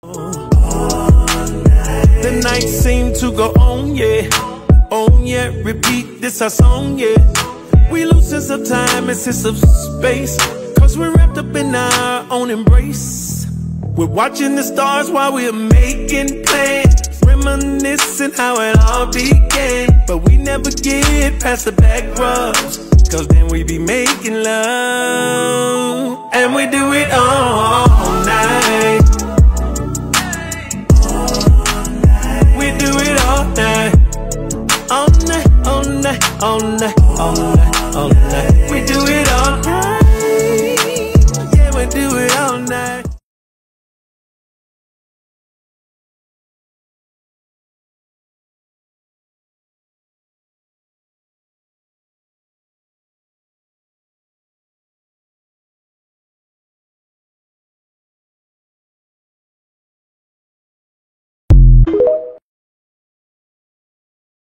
The night seemed to go on, yeah. On, yeah, repeat, this our song, yeah. We lose sense of time and sense of space, cause we're wrapped up in our own embrace. We're watching the stars while we're making plans, reminiscing how it all began. But we never get past the back rubs, cause then we be making love. And we do it all night. We do it all night. All night, all night, all night, all night.